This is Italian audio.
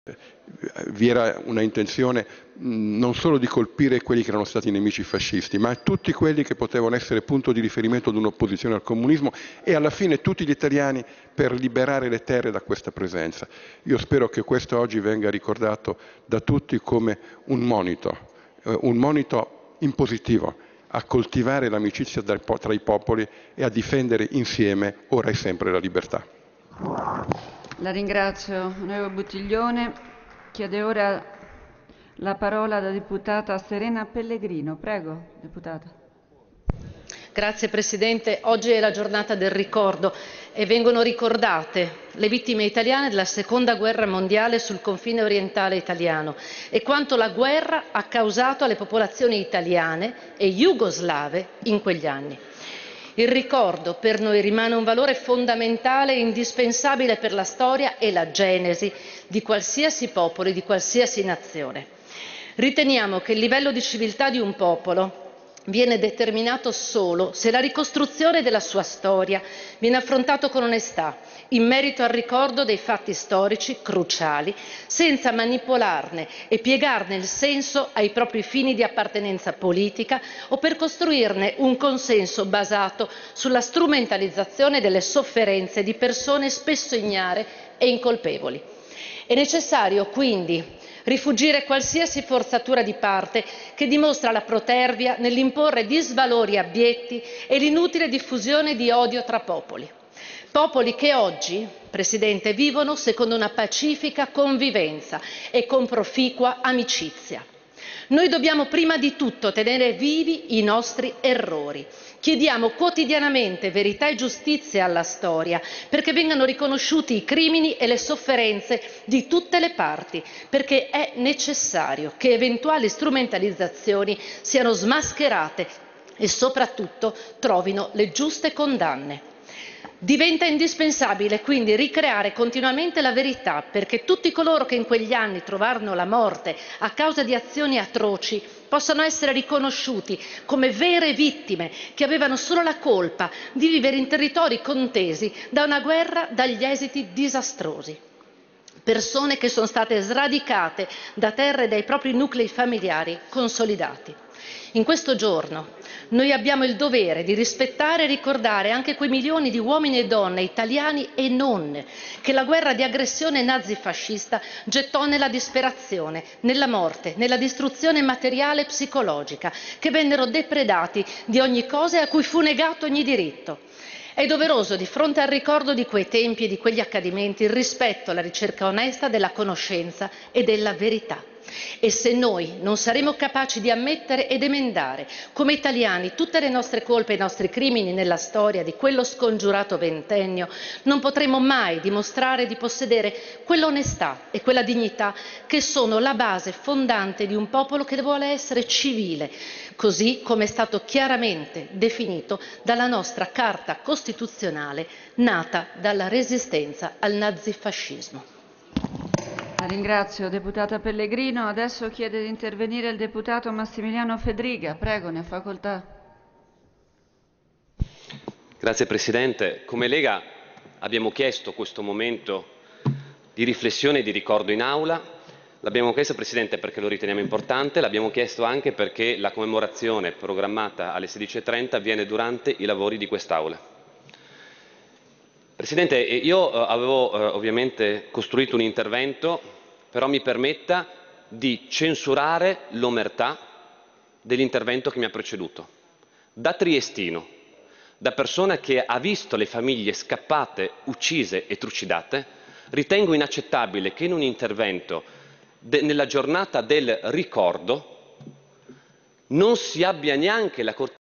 vi era una intenzione non solo di colpire quelli che erano stati i nemici fascisti, ma tutti quelli che potevano essere punto di riferimento di un'opposizione al comunismo e alla fine tutti gli italiani per liberare le terre da questa presenza. Io spero che questo oggi venga ricordato da tutti come un monito in positivo a coltivare l'amicizia tra i popoli e a difendere insieme ora e sempre la libertà. La ringrazio, onorevole Buttiglione. Chiede ora la parola la deputata Serena Pellegrino. Prego, deputata. Grazie Presidente. Oggi è la giornata del ricordo e vengono ricordate le vittime italiane della Seconda Guerra Mondiale sul confine orientale italiano e quanto la guerra ha causato alle popolazioni italiane e jugoslave in quegli anni. Il ricordo per noi rimane un valore fondamentale e indispensabile per la storia e la genesi di qualsiasi popolo e di qualsiasi nazione. Riteniamo che il livello di civiltà di un popolo viene determinato solo se la ricostruzione della sua storia viene affrontato con onestà, in merito al ricordo dei fatti storici cruciali, senza manipolarne e piegarne il senso ai propri fini di appartenenza politica o per costruirne un consenso basato sulla strumentalizzazione delle sofferenze di persone spesso ignare e incolpevoli. È necessario quindi rifuggire qualsiasi forzatura di parte che dimostra la protervia nell'imporre disvalori abietti e l'inutile diffusione di odio tra popoli. Popoli che oggi, Presidente, vivono secondo una pacifica convivenza e con proficua amicizia. Noi dobbiamo prima di tutto tenere vivi i nostri errori. Chiediamo quotidianamente verità e giustizia alla storia perché vengano riconosciuti i crimini e le sofferenze di tutte le parti, perché è necessario che eventuali strumentalizzazioni siano smascherate e soprattutto trovino le giuste condanne. Diventa indispensabile quindi ricreare continuamente la verità perché tutti coloro che in quegli anni trovarono la morte a causa di azioni atroci possano essere riconosciuti come vere vittime che avevano solo la colpa di vivere in territori contesi da una guerra dagli esiti disastrosi. Persone che sono state sradicate da terra e dai propri nuclei familiari consolidati. In questo giorno noi abbiamo il dovere di rispettare e ricordare anche quei milioni di uomini e donne, italiani e non, che la guerra di aggressione nazifascista gettò nella disperazione, nella morte, nella distruzione materiale e psicologica, che vennero depredati di ogni cosa e a cui fu negato ogni diritto. È doveroso, di fronte al ricordo di quei tempi e di quegli accadimenti, il rispetto alla ricerca onesta della conoscenza e della verità. E se noi non saremo capaci di ammettere ed emendare, come italiani, tutte le nostre colpe e i nostri crimini nella storia di quello scongiurato ventennio, non potremo mai dimostrare di possedere quell'onestà e quella dignità che sono la base fondante di un popolo che vuole essere civile, così come è stato chiaramente definito dalla nostra Carta Costituzionale nata dalla resistenza al nazifascismo. La ringrazio, deputata Pellegrino. Adesso chiede di intervenire il deputato Massimiliano Fedriga. Prego, ne ha facoltà. Grazie Presidente. Come Lega abbiamo chiesto questo momento di riflessione e di ricordo in Aula. L'abbiamo chiesto, Presidente, perché lo riteniamo importante, l'abbiamo chiesto anche perché la commemorazione programmata alle 16:30 avviene durante i lavori di quest'Aula. Presidente, io avevo ovviamente costruito un intervento, però mi permetta di censurare l'omertà dell'intervento che mi ha preceduto. Da triestino, da persona che ha visto le famiglie scappate, uccise e trucidate, ritengo inaccettabile che in un intervento nella giornata del ricordo non si abbia neanche la cortesia